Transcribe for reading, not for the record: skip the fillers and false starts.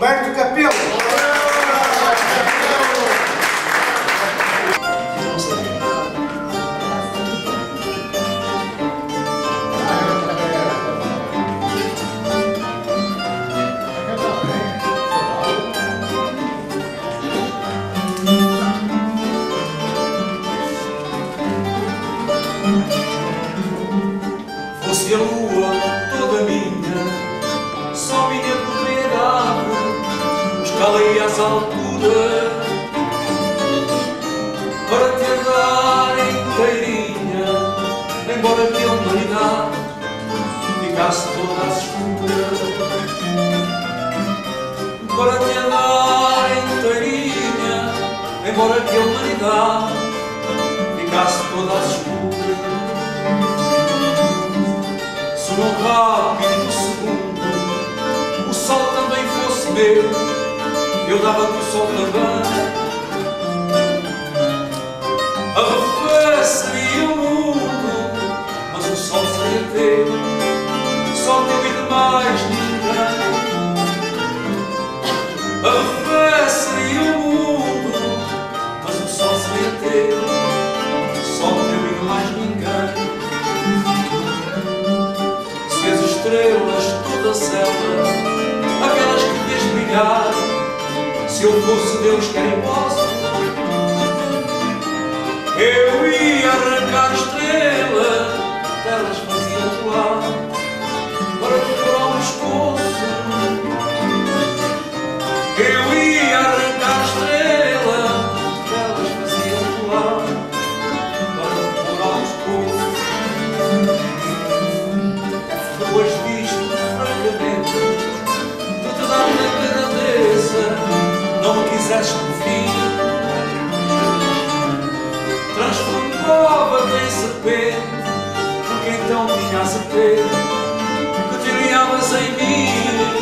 Gilberto Capelo. Fosse a lua toda minha, só minha propriedade, escalei às alturas para te andar inteirinha, embora que a humanidade ficasse toda às escuras. Para te andar inteirinha, embora que a humanidade ficasse toda às escuras. Num rápido segundo o sol também fosse meu, eu dava-te o sol também. A buffet seria o mundo, mas o sol seria teu, só teu e de mais ninguém. A buffet seria o mundo, mas o sol seria teu, só teu e de mais ninguém. As estrelas, todas elas, aquelas que vês brilhar, se eu fosse Deus, quer em posse, eu ia arrancar estrelas, delas fazia voar, para decorar o pescoço. Eu ia arrancar estrelas, delas fazia voar, para decorar o pescoço. Depois visto francamente de te dar na grandeza, não me quisesses por fim, transformava-te em serpente, porque então tinha a certeza que te aliavas em mim.